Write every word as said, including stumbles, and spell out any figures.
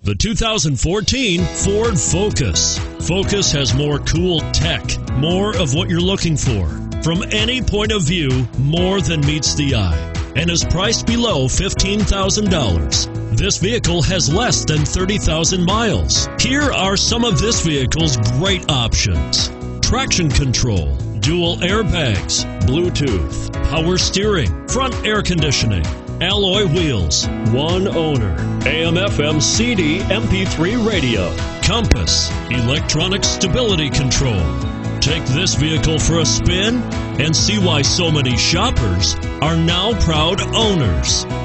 The two thousand fourteen Ford Focus. Focus has more cool tech, more of what you're looking for. From any point of view, more than meets the eye, and is priced below fifteen thousand dollars. This vehicle has less than thirty thousand miles. Here are some of this vehicle's great options: traction control, dual airbags, Bluetooth, power steering, front air conditioning, alloy wheels, one owner, A M F M C D M P three radio, compass, electronic stability control. Take this vehicle for a spin and see why so many shoppers are now proud owners.